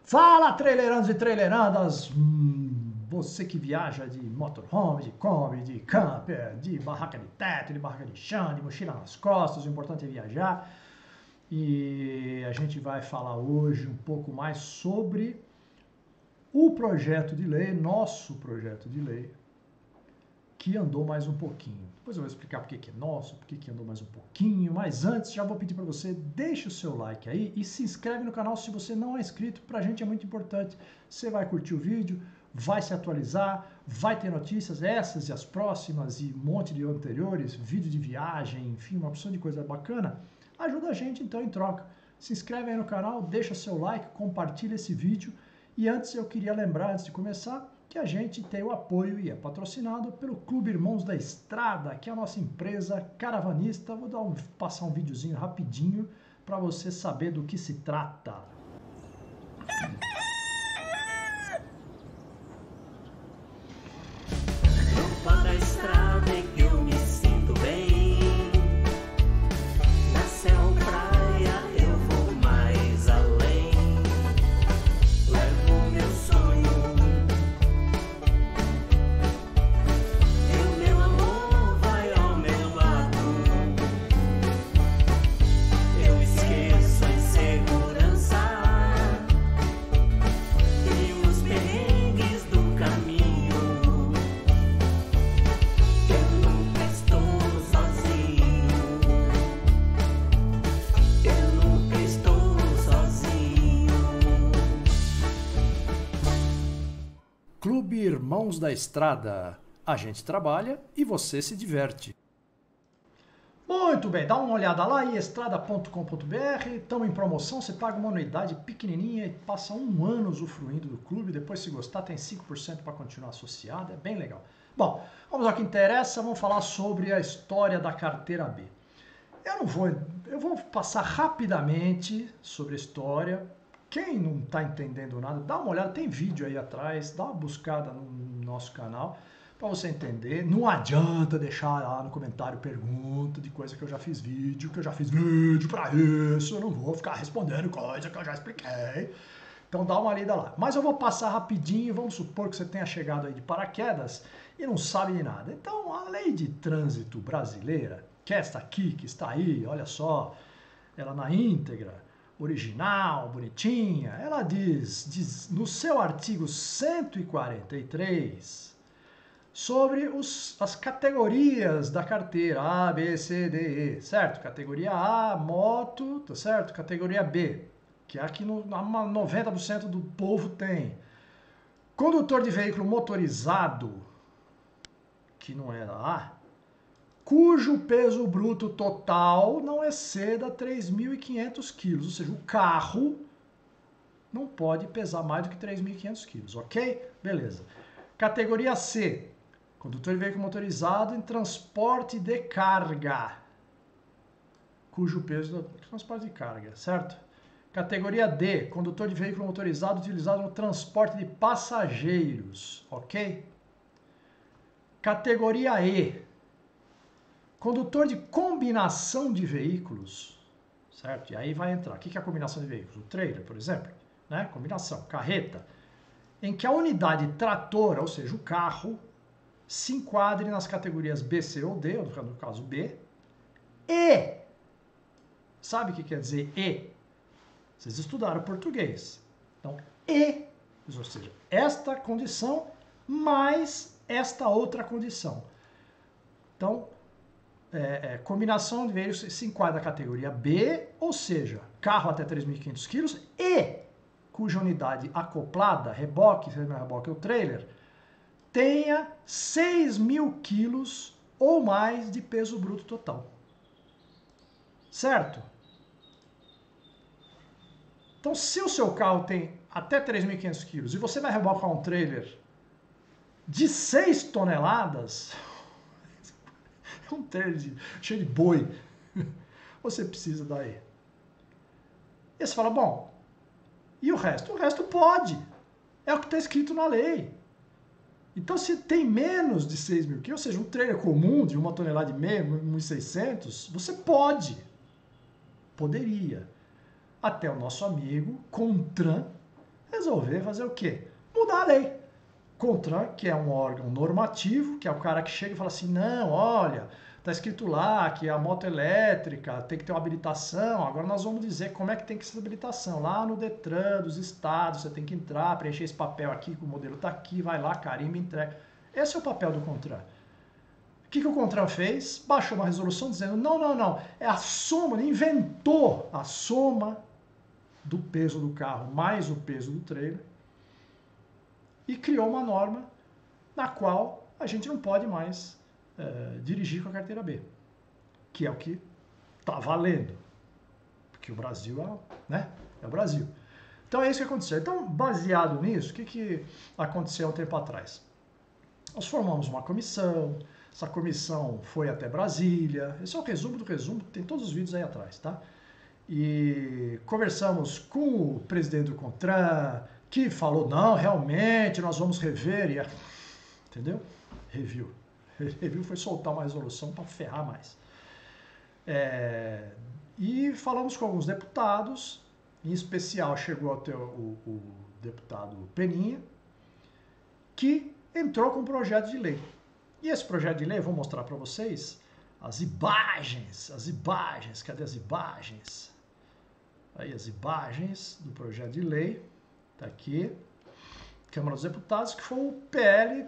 Fala, trailerandos e trailerandas! Você que viaja de motorhome, de Kombi, de camper, de barraca de teto, de barraca de chão, de mochila nas costas, o importante é viajar. E a gente vai falar hoje um pouco mais sobre o projeto de lei, nosso projeto de lei, que andou mais um pouquinho. Depois eu vou explicar por que é nosso, por que andou mais um pouquinho, mas antes já vou pedir para você, deixa o seu like aí e se inscreve no canal se você não é inscrito, pra gente é muito importante. Você vai curtir o vídeo, vai se atualizar, vai ter notícias, essas e as próximas e um monte de anteriores, vídeo de viagem, enfim, uma opção de coisa bacana. Ajuda a gente então em troca. Se inscreve aí no canal, deixa seu like, compartilha esse vídeo. E antes eu queria lembrar, antes de começar, que a gente tem o apoio e é patrocinado pelo Clube Irmãos da Estrada, que é a nossa empresa caravanista. Vou passar um videozinho rapidinho para você saber do que se trata. Roupa da estrada é que eu me sinto bem. Na céu praia eu vou mais além. Levo meu sonho e o meu amor vai ao meu lado. Eu esqueço a insegurança e os perrengues do caminho. Eu nunca estou sozinho. Eu nunca estou sozinho. Clube Irmãos da Estrada. A gente trabalha e você se diverte. Muito bem, dá uma olhada lá em estrada.com.br, estamos em promoção, você paga uma anuidade pequenininha e passa um ano usufruindo do clube, depois se gostar tem 5% para continuar associado, é bem legal. Bom, vamos ao que interessa, vamos falar sobre a história da carteira B. Eu vou passar rapidamente sobre a história. Quem não está entendendo nada, dá uma olhada, tem vídeo aí atrás, dá uma buscada no nosso canal para você entender. Não adianta deixar lá no comentário pergunta de coisa que eu já fiz vídeo, para isso, eu não vou ficar respondendo coisa que eu já expliquei. Então dá uma lida lá. Mas eu vou passar rapidinho, vamos supor que você tenha chegado aí de paraquedas e não sabe de nada. Então a lei de trânsito brasileira, que é esta aqui, que está aí, olha só, ela na íntegra, original, bonitinha, ela diz no seu artigo 143 sobre as categorias da carteira A, B, C, D, E, certo? Categoria A, moto, tá certo? Categoria B, que é a que 90% do povo tem. Condutor de veículo motorizado, que não é da A, cujo peso bruto total não exceda 3.500 quilos, ou seja, o carro não pode pesar mais do que 3.500 quilos, ok? Beleza. Categoria C, condutor de veículo motorizado em transporte de carga, cujo peso é transporte de carga, certo? Categoria D, condutor de veículo motorizado utilizado no transporte de passageiros, ok? Categoria E, condutor de combinação de veículos, certo? E aí vai entrar. O que é a combinação de veículos? O trailer, por exemplo, né? Combinação, carreta, em que a unidade tratora, ou seja, o carro, se enquadre nas categorias B, C ou D, ou no caso B, e, sabe o que quer dizer E? Vocês estudaram português. Então, E, ou seja, esta condição mais esta outra condição. Então, combinação de veículos se enquadra na categoria B, ou seja, carro até 3.500 quilos e cuja unidade acoplada, reboque, reboque ou trailer, tenha 6.000 quilos ou mais de peso bruto total. Certo? Então, se o seu carro tem até 3.500 quilos e você vai rebocar um trailer de 6 toneladas... é um trailer cheio de boi, você precisa da E. E você fala, bom, e o resto? O resto pode. É o que está escrito na lei. Então, se tem menos de 6.000 quilos, ou seja, um trailer comum de 1,5 tonelada, 1.600, você pode. Poderia. Até o nosso amigo Contran resolver fazer o quê? Mudar a lei. CONTRAN, que é um órgão normativo, que é o cara que chega e fala assim, não, olha, tá escrito lá que a moto elétrica tem que ter uma habilitação, agora nós vamos dizer como é que tem que ser essa habilitação. Lá no Detran dos estados, você tem que entrar, preencher esse papel aqui, que o modelo tá aqui, vai lá, carimba, entrega. Esse é o papel do CONTRAN. O que o CONTRAN fez? Baixou uma resolução dizendo, não, é a soma, ele inventou a soma do peso do carro mais o peso do trailer, e criou uma norma na qual a gente não pode mais dirigir com a carteira B, que é o que está valendo, porque o Brasil é o Brasil. Então é isso que aconteceu. Então, baseado nisso, o que aconteceu há um tempo atrás? Nós formamos uma comissão, essa comissão foi até Brasília, esse é o resumo do resumo, tem todos os vídeos aí atrás, tá? E conversamos com o presidente do CONTRAN, que falou, não, realmente, nós vamos rever, entendeu? Review foi soltar uma resolução para ferrar mais. E falamos com alguns deputados, em especial chegou até o deputado Peninha, que entrou com um projeto de lei. E esse projeto de lei, eu vou mostrar para vocês as imagens, cadê as imagens? Aí as imagens do projeto de lei, tá aqui, Câmara dos Deputados, que foi o PL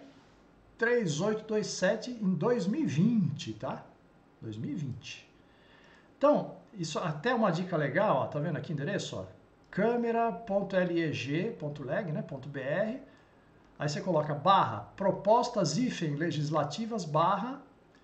3827 em 2020, tá? 2020. Então, isso até uma dica legal, ó, tá vendo aqui o endereço, ó? câmara.leg.leg, né, .br. Aí você coloca barra propostas legislativas barra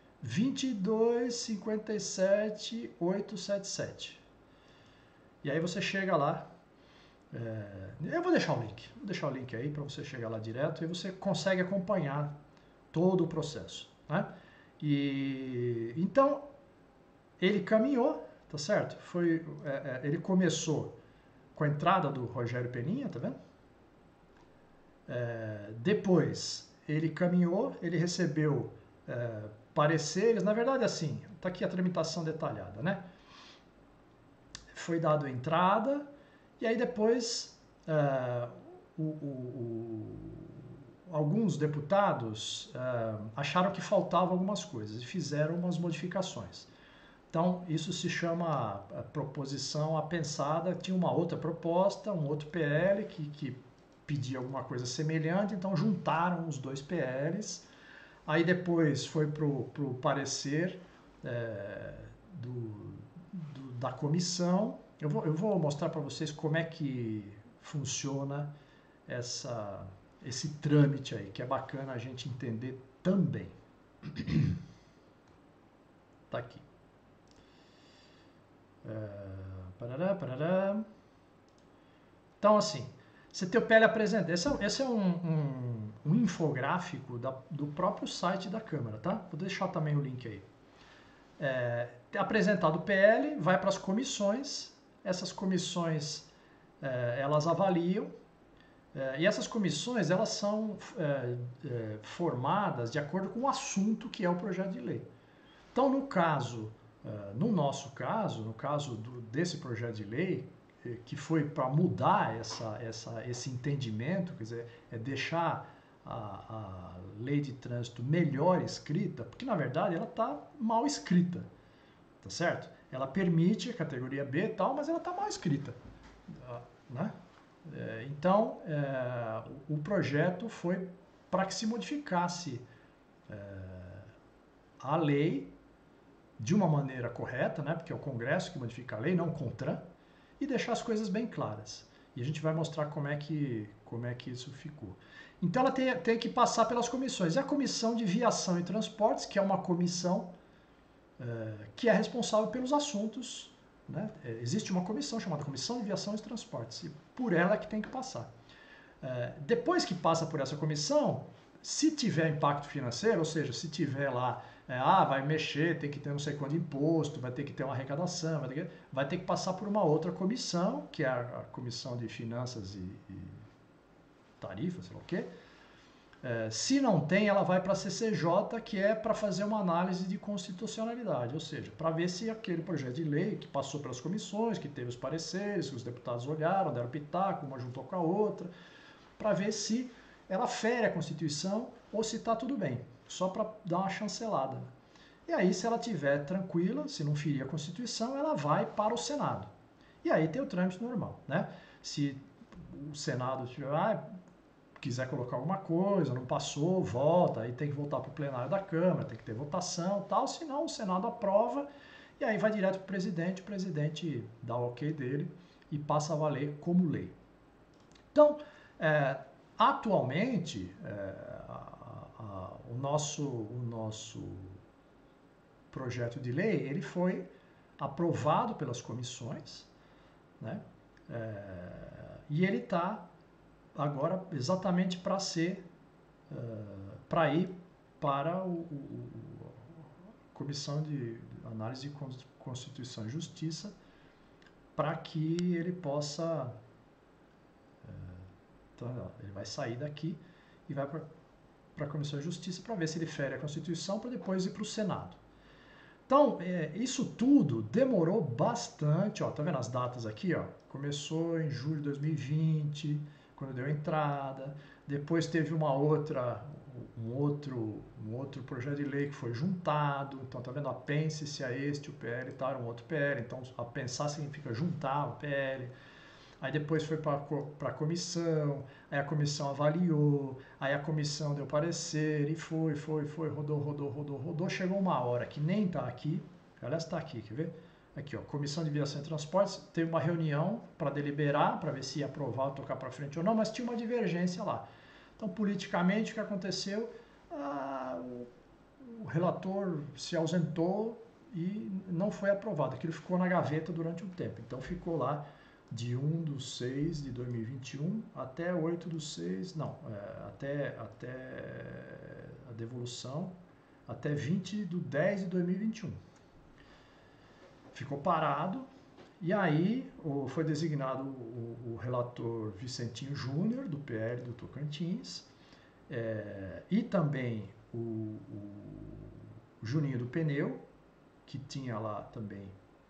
2257877. E aí você chega lá, eu vou deixar o link aí para você chegar lá direto e você consegue acompanhar todo o processo, né? E então ele caminhou, tá certo? Ele começou com a entrada do Rogério Peninha, tá vendo? Depois ele caminhou, ele recebeu pareceres, na verdade assim, tá aqui a tramitação detalhada, né? Foi dado a entrada e aí depois alguns deputados acharam que faltavam algumas coisas e fizeram umas modificações. Então, isso se chama a proposição apensada. Tinha uma outra proposta, um outro PL que pedia alguma coisa semelhante, então juntaram os dois PLs. Aí depois foi para o parecer da comissão. Eu vou mostrar para vocês como é que funciona esse trâmite aí, que é bacana a gente entender também. Tá aqui. Então, assim, você tem o PL apresentado. Esse é um infográfico do próprio site da Câmara, tá? Vou deixar também o link aí. Apresentado o PL, vai para as comissões. Essas comissões, elas avaliam. E essas comissões, elas são formadas de acordo com o assunto que é o projeto de lei. Então, no nosso caso, no caso desse projeto de lei, que foi para mudar esse entendimento, quer dizer, deixar a lei de trânsito melhor escrita, porque na verdade ela está mal escrita, tá certo? Ela permite a categoria B e tal, mas ela está mal escrita, né? Então, o projeto foi para que se modificasse a lei de uma maneira correta, né? Porque é o Congresso que modifica a lei, não o CONTRAN, e deixar as coisas bem claras. E a gente vai mostrar como é que isso ficou. Então, ela tem que passar pelas comissões. E a Comissão de Viação e Transportes, que é uma comissão que é responsável pelos assuntos, né? Existe uma comissão chamada Comissão de Viação e Transportes, e por ela que tem que passar. Depois que passa por essa comissão, se tiver impacto financeiro, ou seja, se tiver lá, vai mexer, tem que ter não sei quanto imposto, vai ter que ter uma arrecadação, vai ter que passar por uma outra comissão, que é a Comissão de Finanças e Tarifas, sei lá o quê, Se não tem, ela vai para a CCJ, que é para fazer uma análise de constitucionalidade, ou seja, para ver se aquele projeto de lei que passou pelas comissões, que teve os pareceres, que os deputados olharam, deram pitaco, uma juntou com a outra, para ver se ela fere a Constituição ou se está tudo bem, só para dar uma chancelada. E aí, se ela estiver tranquila, se não ferir a Constituição, ela vai para o Senado. E aí tem o trâmite normal, né? Se o Senado quiser colocar alguma coisa, não passou, volta, aí tem que voltar para o plenário da Câmara, tem que ter votação e tal, senão o Senado aprova e aí vai direto para o presidente dá o ok dele e passa a valer como lei. Então, atualmente, o nosso projeto de lei, ele foi aprovado pelas comissões, né? E ele está agora exatamente para ir para a Comissão de Análise de Constituição e Justiça, para que ele possa, então, ele vai sair daqui e vai para a Comissão de Justiça para ver se ele fere a Constituição, para depois ir para o Senado. Então, isso tudo demorou bastante, ó, tá vendo as datas aqui, ó? Começou em julho de 2020, quando deu entrada, depois teve um outro projeto de lei que foi juntado, então tá vendo, apêndice a este, o PL e tal, era um outro PL, então apensar significa juntar o PL, aí depois foi para a comissão, aí a comissão avaliou, aí a comissão deu parecer, e foi, rodou, chegou uma hora que nem tá aqui, aliás tá aqui, quer ver? Aqui, ó, Comissão de Viação e Transportes, teve uma reunião para deliberar, para ver se ia aprovar ou tocar para frente ou não, mas tinha uma divergência lá. Então, politicamente, o que aconteceu? O relator se ausentou e não foi aprovado. Aquilo ficou na gaveta durante um tempo. Então, ficou lá de 1/6/2021 até 8/6, não, até a devolução, até 20/10/2021. Ficou parado, e aí foi designado o relator Vicentinho Júnior, do PL do Tocantins, e também o Juninho do Pneu, que tinha lá também,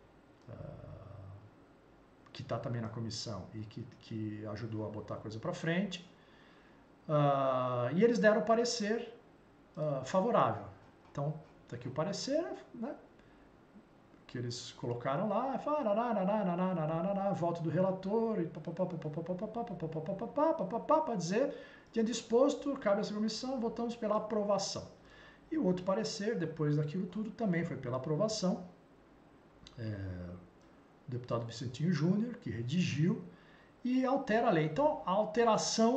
que está também na comissão e que ajudou a botar a coisa para frente, e eles deram o parecer favorável. Então, está aqui o parecer, né? Que eles colocaram lá, voto do relator, e para dizer, tinha disposto, cabe a essa comissão, votamos pela aprovação. E o outro parecer, depois daquilo tudo, também foi pela aprovação. O deputado Vicentinho Júnior, que redigiu, e altera a lei. Então, a alteração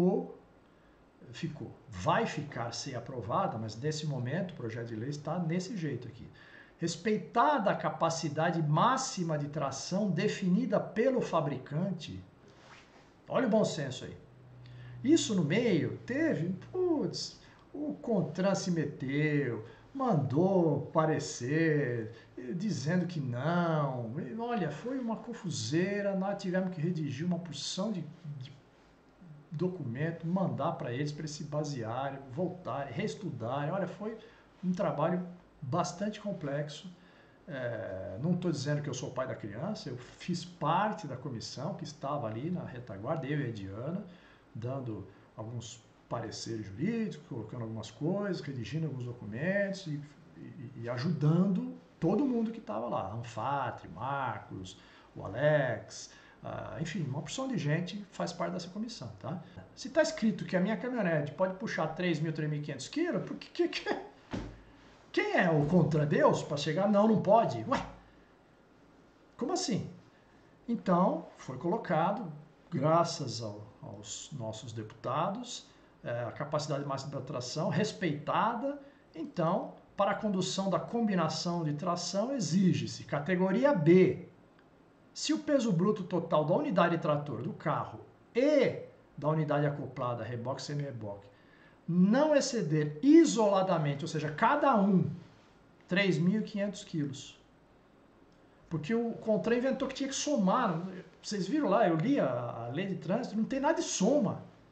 vai ficar sem aprovada, mas nesse momento o projeto de lei está nesse jeito aqui. Respeitada a capacidade máxima de tração definida pelo fabricante. Olha o bom senso aí. Isso no meio teve, o CONTRAN se meteu, mandou parecer, dizendo que não. Olha, foi uma confuseira, nós tivemos que redigir uma porção de documento, mandar para eles se basearem, voltarem, reestudarem. Olha, foi um trabalho bastante complexo. Não estou dizendo que eu sou o pai da criança, eu fiz parte da comissão que estava ali na retaguarda, eu e a Diana, dando alguns pareceres jurídicos, colocando algumas coisas, redigindo alguns documentos e ajudando todo mundo que estava lá, Anfatre, Marcos, o Alex, enfim, uma porção de gente faz parte dessa comissão, tá? Se está escrito que a minha caminhonete pode puxar 3.000, 3.500 quilos, por que quem é o contra Deus para chegar? Não pode. Ué, como assim? Então, foi colocado, graças aos nossos deputados, a capacidade máxima de tração respeitada. Então, para a condução da combinação de tração, exige-se categoria B. Se o peso bruto total da unidade de trator do carro e da unidade acoplada, reboque e semi-reboque, não exceder isoladamente, ou seja, cada um, 3.500 quilos. Porque o CONTRAN inventou que tinha que somar. Vocês viram lá, eu li a lei de trânsito, não tem nada de soma.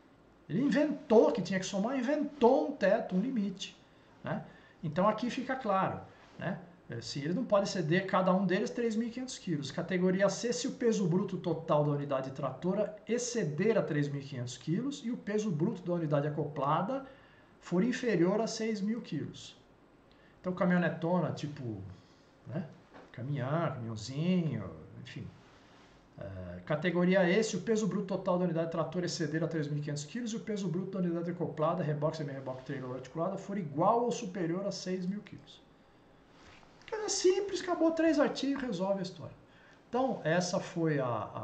Ele inventou que tinha que somar, inventou um teto, um limite. Né? Então aqui fica claro, né? Se ele não pode ceder cada um deles 3.500 quilos. Categoria C, se o peso bruto total da unidade tratora exceder a 3.500 quilos e o peso bruto da unidade acoplada for inferior a 6.000 quilos. Então caminhonetona, tipo, né? Caminhãozinho, enfim. Categoria E, se o peso bruto total da unidade trator exceder a 3.500 kg e o peso bruto da unidade acoplada, reboque, semi-reboque, trailer articulada, for igual ou superior a 6.000 kg. Coisa simples, acabou 3 artigos, resolve a história. Então, essa foi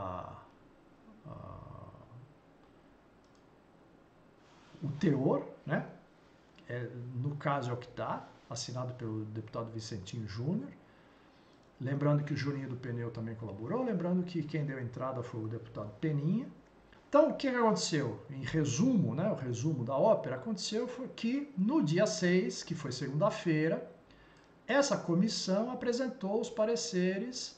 o teor, né? No caso é o que está, assinado pelo deputado Vicentinho Júnior. Lembrando que o Juninho do Pneu também colaborou, lembrando que quem deu entrada foi o deputado Peninha. Então, o que aconteceu? Em resumo, né, o resumo da ópera, aconteceu foi que no dia 6, que foi segunda-feira, essa comissão apresentou os pareceres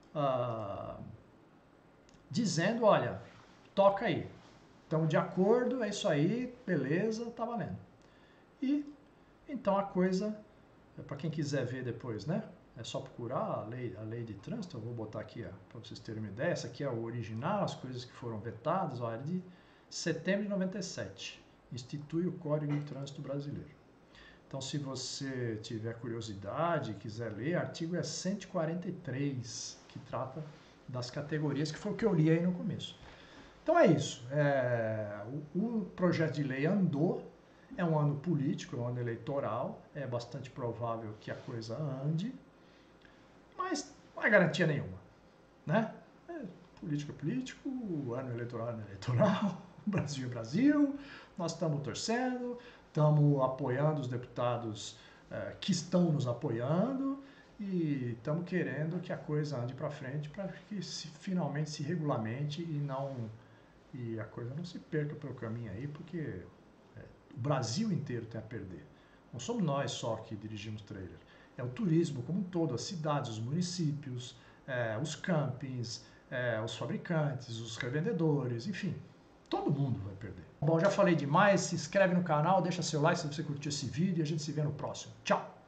dizendo, olha, toca aí. Então, de acordo, é isso aí, beleza, tá valendo. E, então, a coisa, para quem quiser ver depois, né? É só procurar a lei de trânsito, eu vou botar aqui para vocês terem uma ideia, essa aqui é o original, as coisas que foram vetadas, ó, é de setembro de 97, institui o Código de Trânsito Brasileiro. Então, se você tiver curiosidade e quiser ler, o artigo é 143, que trata das categorias, que foi o que eu li aí no começo. Então é isso, o projeto de lei andou, é um ano político, é um ano eleitoral, é bastante provável que a coisa ande, mas não é garantia nenhuma, né? Político é político, ano eleitoral é eleitoral, Brasil é Brasil, nós estamos torcendo, estamos apoiando os deputados que estão nos apoiando e estamos querendo que a coisa ande para frente para que finalmente se regulamente e a coisa não se perca pelo caminho aí, porque o Brasil inteiro tem a perder. Não somos nós só que dirigimos trailer. É o turismo como um todo, as cidades, os municípios, os campings, os fabricantes, os revendedores, enfim, todo mundo vai perder. Bom, já falei demais, se inscreve no canal, deixa seu like se você curtiu esse vídeo e a gente se vê no próximo. Tchau!